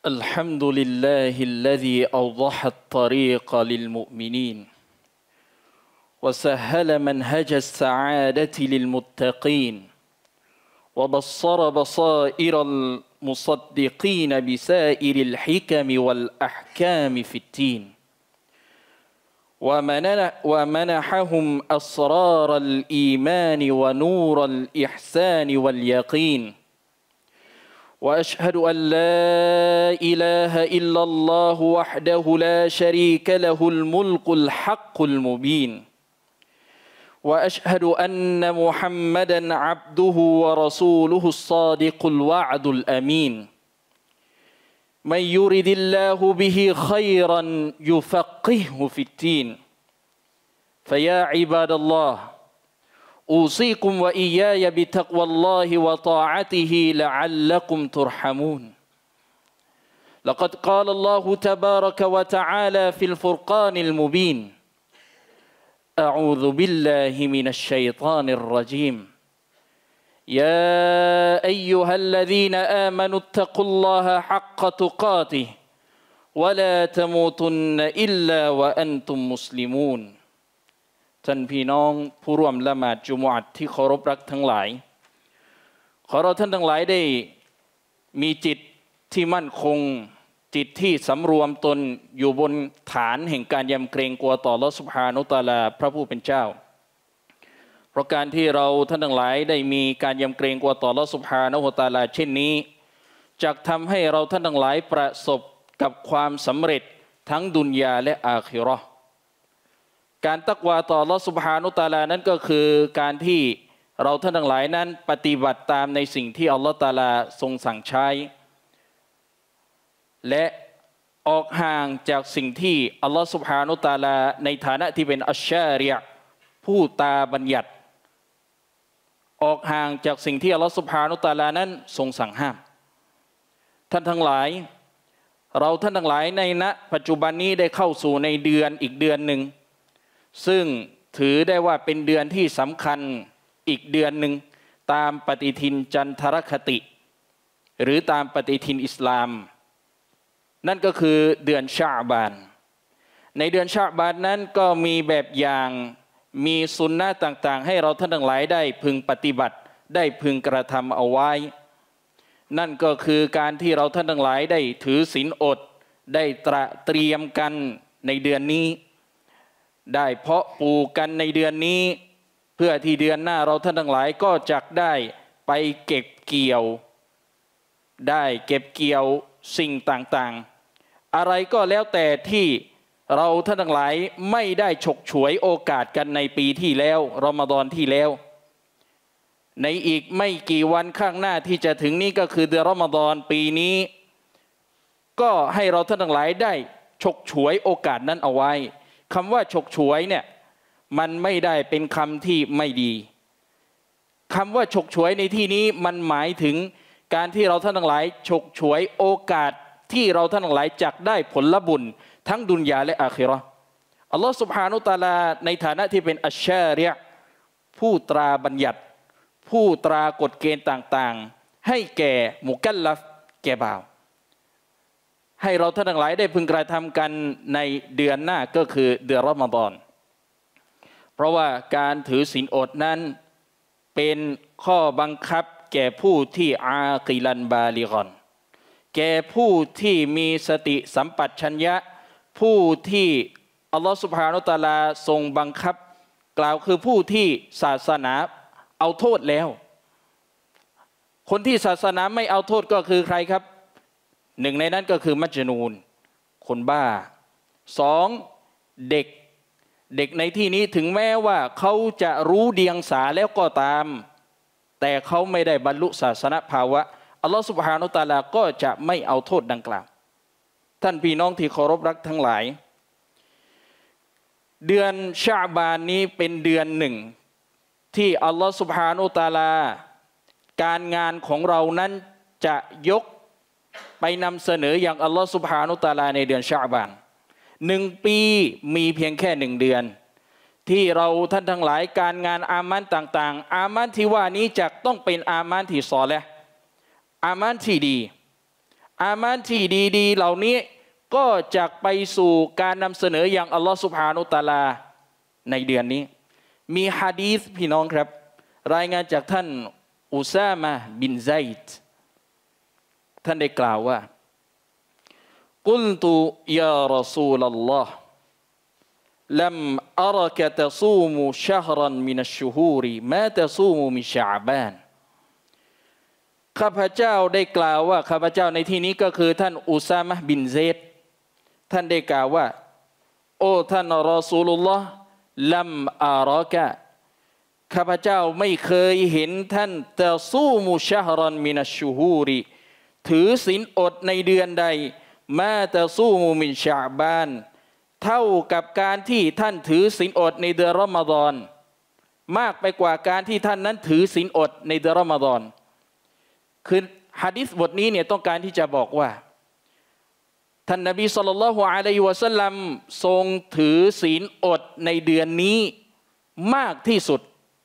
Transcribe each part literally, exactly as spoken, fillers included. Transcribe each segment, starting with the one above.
الحمد لله الذي أوضح الطريق للمؤمنين وسهل منهج السعادة للمتقين وبصر بصائر المصدقين بسائر الحكم والأحكام في الدين ومنحهم أسرار الإيمان ونور الإحسان واليقين وأشهد أن لا إله إلا الله وحده لا شريك له الملك الحق المبين وأشهد أن محمدا عبده ورسوله الصادق الوعد الأمين من يرد الله به خيرا يفقهه في الدين فيا عباد الله أوصيكم وإياي بتقوى الله وطاعته لعلكم ترحمون لقد قال الله تبارك وتعالى في الفرقان المبين أعوذ بالله من الشيطان الرجيم يا أيها الذين آمنوا اتقوا الله حق تقاته ولا تموتن إلا وأنتم مسلمونท่านพี่น้องผู้ร่วมละหมาดจุมอะห์ที่เคารพรักทั้งหลายขอเราท่านทั้งหลายได้มีจิตที่มั่นคงจิตที่สำรวมตนอยู่บนฐานแห่งการยำเกรงกลัวต่ออัลเลาะห์ซุบฮานะฮูวะตะอาลาพระผู้เป็นเจ้าเพราะการที่เราท่านทั้งหลายได้มีการยำเกรงกลัวต่ออัลเลาะห์ซุบฮานะฮูวะตะอาลาเช่นนี้จะทำให้เราท่านทั้งหลายประสบกับความสำเร็จทั้งดุนยาและอาคิเราะห์การตักวาต่ออัลเลาะห์ซุบฮานะฮูวะตะอาลานั้นก็คือการที่เราท่านทั้งหลายนั้นปฏิบัติตามในสิ่งที่อัลเลาะห์ตะอาลาทรงสั่งใช้และออกห่างจากสิ่งที่อัลเลาะห์ซุบฮานะฮูวะตะอาลาในฐานะที่เป็นอัชชาริยะห์ผู้ตาบัญญัติออกห่างจากสิ่งที่อัลเลาะห์ซุบฮานะฮูวะตะอาลานั้นทรงสั่งห้ามท่านทั้งหลายเราท่านทั้งหลายในณปัจจุบันนี้ได้เข้าสู่ในเดือนอีกเดือนหนึ่งซึ่งถือได้ว่าเป็นเดือนที่สำคัญอีกเดือนหนึ่งตามปฏิทินจันทรคติหรือตามปฏิทินอิสลามนั่นก็คือเดือนชะอ์บานในเดือนชะอ์บานนั้นก็มีแบบอย่างมีสุนนะห์ต่างๆให้เราท่านทั้งหลายได้พึงปฏิบัติได้พึงกระทำเอาไว้นั่นก็คือการที่เราท่านทั้งหลายได้ถือศีลอดได้ตระเตรียมกันในเดือนนี้ได้เพาะปลูกกันในเดือนนี้เพื่อที่เดือนหน้าเราท่านทั้งหลายก็จักได้ไปเก็บเกี่ยวได้เก็บเกี่ยวสิ่งต่างๆอะไรก็แล้วแต่ที่เราท่านทั้งหลายไม่ได้ฉกฉวยโอกาสกันในปีที่แล้วรอมฎอนที่แล้วในอีกไม่กี่วันข้างหน้าที่จะถึงนี้ก็คือเดือนรอมฎอนปีนี้ก็ให้เราท่านทั้งหลายได้ฉกฉวยโอกาสนั้นเอาไว้คำว่าฉกฉวยเนี่ยมันไม่ได้เป็นคำที่ไม่ดีคำว่าฉกฉวยในที่นี้มันหมายถึงการที่เราท่านทั้งหลายฉกฉวยโอกาสที่เราท่านทั้งหลายจักได้ผลบุญทั้งดุนยาและอาคิเราะห์อัลลอฮฺซุบฮานะฮูวะตะอาลาในฐานะที่เป็นอัชชาริยะห์ผู้ตราบัญญัติผู้ตรากฎเกณฑ์ต่างๆให้แก่มุกัลลัฟแก่บ่าวให้เราท่านทั้งหลายได้พึงกระทำกันในเดือนหน้าก็คือเดือนรอมฎอนเพราะว่าการถือศีลอดนั้นเป็นข้อบังคับแก่ผู้ที่อากิลันบาลิกอนแก่ผู้ที่มีสติสัมปชัญญะผู้ที่อัลลอฮฺซุบฮานะฮูวะตะอาลาทรงบังคับกล่าวคือผู้ที่ศาสนาเอาโทษแล้วคนที่ศาสนาไม่เอาโทษก็คือใครครับหนึ่งในนั้นก็คือมัจญูนคนบ้าสองเด็กเด็กในที่นี้ถึงแม้ว่าเขาจะรู้เดียงสาแล้วก็ตามแต่เขาไม่ได้บรรลุศาสนภาวะอัลลอฮฺซุบฮานะฮูวะตะอาลาก็จะไม่เอาโทษดังกล่าวท่านพี่น้องที่เคารพรักทั้งหลายเดือนชะอ์บานนี้เป็นเดือนหนึ่งที่อัลลอฮฺซุบฮานะฮูวะตะอาลาการงานของเรานั้นจะยกไปนำเสนออย่างอัลลอฮฺซุบฮานะฮูวะตะอาลาในเดือนชะอ์บานหนึ่งปีมีเพียงแค่หนึ่งเดือน ที่เราท่านทั้งหลายการงานอามันต่างๆอามันที่ว่านี้จะต้องเป็นอามันที่ซอเลห์อามันที่ดีอามันที่ดีๆเหล่านี้ก็จะไปสู่การนำเสนออย่างอัลลอฮฺซุบฮานุตะอาลาในเดือนนี้มีหะดีษพี่น้องครับรายงานจากท่านอุซามะบินไซด์ท่านได้กล่าวว่ากุลตุยารอซูลัลลอฮ์ลัมอารกะตะซูมุชะฮรันมินัชชุฮูริมาตะซูมุมิชะอบานข้าพเจ้าได้กล่าวว่าข้าพเจ้าในที่นี้ก็คือท่านอุซามะบินเซดท่านได้กล่าวว่าโอ้ท่านรอซูลุลลอฮ์ลัมอารอกะข้าพเจ้าไม่เคยเห็นท่านตะซูมุชะฮรันมินัชชุฮูริถือศีลอดในเดือนใดมาตะซูมุมินชะอบานเท่ากับการที่ท่านถือศีลอดในเดือนรอมฎอนมากไปกว่าการที่ท่านนั้นถือศีลอดในเดือนรอมฎอนคือหะดีษบทนี้เนี่ยต้องการที่จะบอกว่าท่านนบีศ็อลลัลลอฮุอะลัยฮิวะซัลลัมทรงถือศีลอดในเดือนนี้มากที่สุด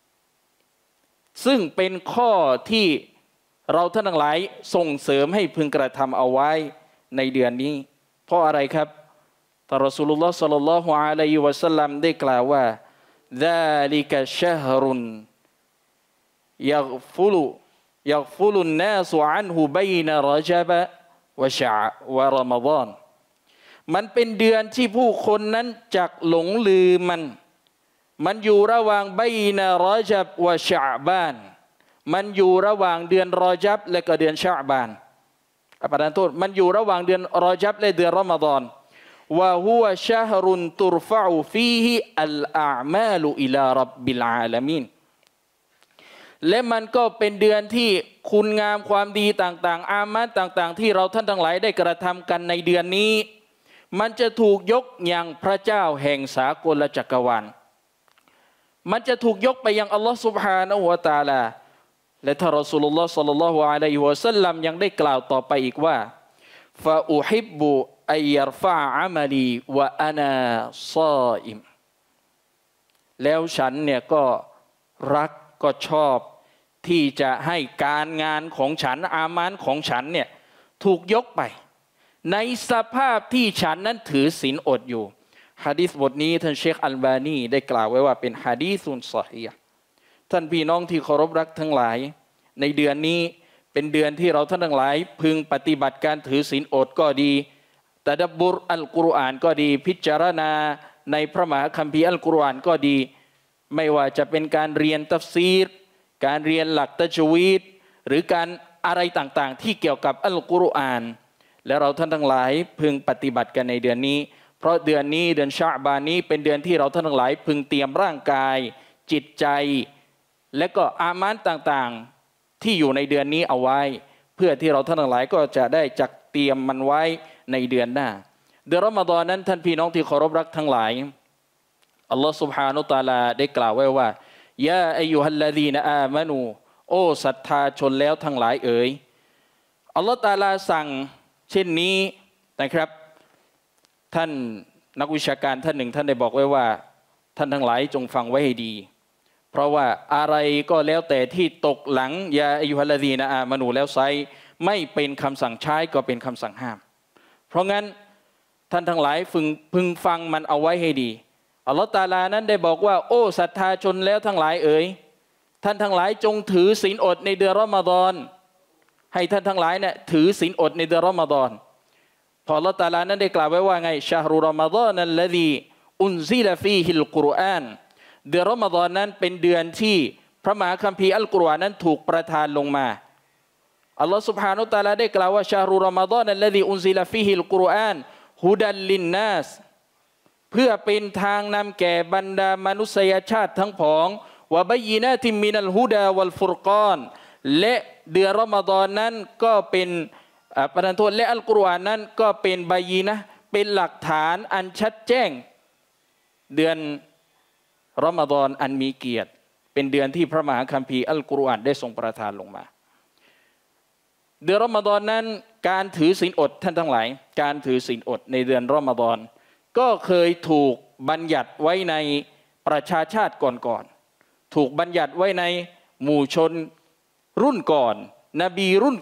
ซึ่งเป็นข้อที่เราท่านทั้งหลายส่งเสริมให้พึงกระทำเอาไว้ในเดือนนี้เพราะอะไรครับท่านรอซูลุลลอฮ์ศ็อลลัลลอฮุอะลัยฮิวะซัลลัมได้กล่าวว่าซาลิกะชะฮรุนยัฆฟุลุยัฆฟุลุนนาสอันฮุบัยนะรอญะบะวะชะวะรอมฎอนมันเป็นเดือนที่ผู้คนนั้นจักหลงลืมมันมันอยู่ระหว่างบัยนะรอญะบวะชะบานมันอยู่ระหว่างเดือนรอญะบและก็เดือนชะบานประทานโทษมันอยู่ระหว่างเดือนรอญะบและเดือนรอมฎอนวะฮุวะชะฮรุนตุรฟะอูฟีฮิอัลอาอ์มาลุอิลาร็อบบิลอาลามีนและมันก็เป็นเดือนที่คุณงามความดีต่างๆอามัลต่างๆที่เราท่านทั้งหลายได้กระทำกันในเดือนนี้มันจะถูกยกอย่างพระเจ้าแห่งสากลจักรวาลมันจะถูกยกไปยังอัลลอฮฺซุบฮานะฮูวะตะอาลาและท่านรอซูลุลลอฮ์ศ็อลลัลลอฮุอะลัยฮิวะซัลลัมยังได้กล่าวต่อไปอีกว่าฟะอุฮิบบุอัยยัรฟะอะมะลีวะอะนาศออิมแล้วฉันเนี่ยก็รักก็ชอบที่จะให้การงานของฉันอามานของฉันเนี่ยถูกยกไปในสภาพที่ฉันนั้นถือศีลอดอยู่หะดีษบทนี้ท่านเชคอัลบานีได้กล่าวไว้ว่าเป็นหะดีษุนศอฮีฮ์ท่านพี่น้องที่เคารพรักทั้งหลายในเดือนนี้เป็นเดือนที่เราท่านทั้งหลายพึงปฏิบัติการถือศีลอดก็ดีตะดับบุรอัลกุรอานก็ดีพิจารณาในพระมหาคัมภีร์อัลกุรอานก็ดีไม่ว่าจะเป็นการเรียนตัฟซีรการเรียนหลักตัจวีดหรือการอะไรต่างๆที่เกี่ยวกับอัลกุรอานและเราท่านทั้งหลายพึงปฏิบัติกันในเดือนนี้เพราะเดือนนี้เดือนชะบานนี้เป็นเดือนที่เราท่านทั้งหลายพึงเตรียมร่างกายจิตใจและก็อามันต่างๆที่อยู่ในเดือนนี้เอาไว้เพื่อที่เราท่านทั้งหลายก็จะได้จักเตรียมมันไว้ในเดือนหน้าเดือนรอมฎอนนั้นท่านพี่น้องที่เคารพรักทั้งหลายอัลลอฮฺ سبحانه และ تعالى ได้กล่าวไว้ว่ายาอัยยูฮัลลซีนะอามานูโอ้ศรัทธาชนแล้วทั้งหลายเอ๋ยอัลลอฮฺ تعالى สั่งเช่นนี้นะครับท่านนักวิชาการท่านหนึ่งท่านได้บอกไว้ว่าท่านทั้งหลายจงฟังไว้ให้ดีเพราะว่าอะไรก็แล้วแต่ที่ตกหลังยาอัยยูฮัลลซีนะอามานูแล้วไซไม่เป็นคำสั่งใช้ก็เป็นคำสั่งห้ามเพราะงั้นท่านทั้งหลายพึงพึงฟังมันเอาไว้ให้ดีอัลลอฮฺตะอาลานั้นได้บอกว่าโอ้ศรัทธาชนแล้วทั้งหลายเอ๋ยท่านทั้งหลายจงถือศีลอดในเดือนรอมฎอนให้ท่านทั้งหลายเนี่ยถือศีลอดในเดือนรอมฎอนพออัลลอฮฺตะอาลานั้นได้กล่าวไว้ว่าไงชะฮรุรอมฎอนัลลซีอุนซิลฟีฮิลกุรอานเดือนรอมฎอนนั้นเป็นเดือนที่พระมหาคัมภีร์อัลกุรอานนั้นถูกประทานลงมาอัลลอฮฺ سبحانه และ تعالى ได้กล่าวว่าชะฮรุรอมฎอนัลลซีอุนซิลฟีฮิลกุรอานฮุดัลลินนัสเพื่อเป็นทางนำแก่บรรดามนุษยชาติทั้งผองวะบัยยินาติมินัลฮุดาวัลฟุรกานและเดือนรอมฎอนนั้นก็เป็นประทานโทษและอัลกุรอานนั้นก็เป็นบัยยินะห์เป็นหลักฐานอันชัดแจ้งเดือนรอมฎอนอันมีเกียรติเป็นเดือนที่พระมหาคัมภีร์อัลกุรอานได้ทรงประทานลงมาเดือนรอมฎอนนั้นการถือศีลอดท่านทั้งหลายการถือศีลอดในเดือนรอมฎอนก็เคยถูกบัญญัติไว้ในประชาชาติก่อนๆถูกบัญญัติไว้ในหมู่ชนรุ่นก่อนนบีรุ่น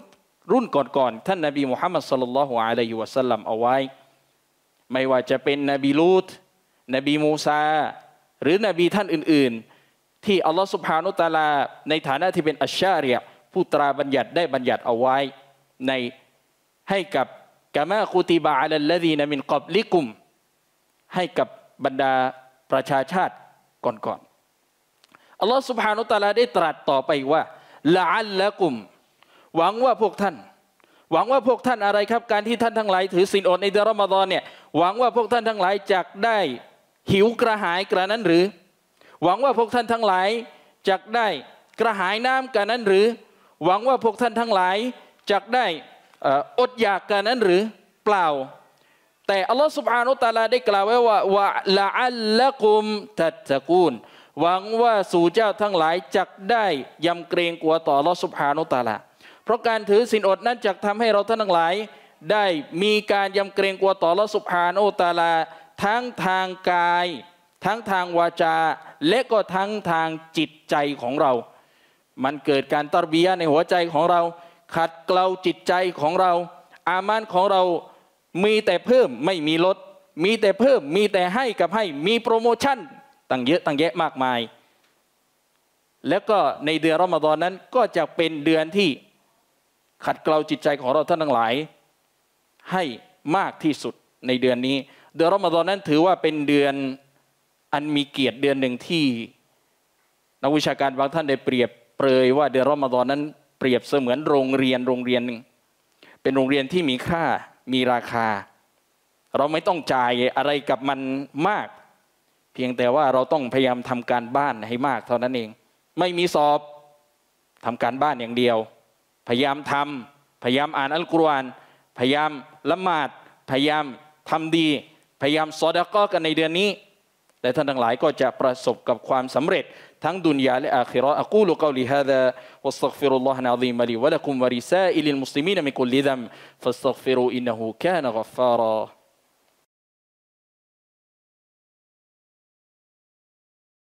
รุ่นก่อนๆท่านนบีมุฮัมมัดศ็อลลัลลอฮุอะลัยฮิวะซัลลัมเอาไว้ไม่ว่าจะเป็นนบีลูตนบีมูซาหรือนบีท่านอื่นๆที่อัลลอฮฺซุบฮานุตะอาลาในฐานะที่เป็นอัชชาริยะผู้ตราบัญญัติได้บัญญัติเอาไว้ในให้กับกะมาคุติบะอะลัลลซีนมินกับลิกุมให้กับบรรดาประชาชาติก่อนๆอัลลอฮฺซุบฮานุตะอาลาได้ตรัสต่อไปว่าละอัลละกุมหวังว่าพวกท่านหวังว่าพวกท่านอะไรครับการที่ท่านทั้งหลายถือศีลอดในเดือนรอมฎอนเนี่ยหวังว่าพวกท่านทั้งหลายจะได้หิวกระหายกระนั้นหรือหวังว่าพวกท่านทั้งหลายจะได้กระหายน้ำกันนั้นหรือหวังว่าพวกท่านทั้งหลายจะได้อดอยากกันนั้นหรือเปล่าแต่อัลลอฮฺซุบฮานุตะอาลาได้กล่าวไว้ว่าวะละอัลละกุมตัตตะกูนหวังว่าสู่เจ้าทั้งหลายจะได้ยำเกรงกลัวต่ออัลลอฮฺซุบฮานุตะอาลาเพราะการถือศีลอดนั้นจะทำให้เราท่านทั้งหลายได้มีการยำเกรงกลัวต่ออัลลอฮฺซุบฮานะฮูวะตะอาลาทั้งทางกายทั้งทางวาจาและก็ทั้งทางจิตใจของเรามันเกิดการตัรบียะห์ในหัวใจของเราขัดเกลาจิตใจของเราอามานของเรามีแต่เพิ่มไม่มีลดมีแต่เพิ่มมีแต่ให้กับให้มีโปรโมชั่นตั้งเยอะตั้งแยะมากมายแล้วก็ในเดือนรอมฎอนนั้นก็จะเป็นเดือนที่ขัดเกลาจิตใจของเราท่านทั้งหลายให้มากที่สุดในเดือนนี้เดือนรอมฎอนนั้นถือว่าเป็นเดือนอันมีเกียรติเดือนหนึ่งที่นักวิชาการบางท่านได้เปรียบเปรยว่าเดือนรอมฎอนนั้นเปรียบเสมือนโรงเรียนโรงเรียนหนึ่งเป็นโรงเรียนที่มีค่ามีราคาเราไม่ต้องจ่ายอะไรกับมันมากเพียงแต่ว่าเราต้องพยายามทำการบ้านให้มากเท่านั้นเองไม่มีสอบทำการบ้านอย่างเดียวพยายามทำพยายามอ่านอัลกุรอานพยายามละหมาดพยายามทำดีพยายามซอดะกอกันในเดือนนี้แต่ท่านทั้งหลายก็จะประสบกับความสำเร็จทั้งดุนยาและอาคิเราะห์อะกูลุกอลิฮาซาวัสตัฆฟิรุลลอฮะอะซีมะลีวะละกุมวะริซาอิลิลมุสลิมีนมินกุลลิซัมฟัสตัฆฟิรูอินนะฮูกานะฆอฟฟารอ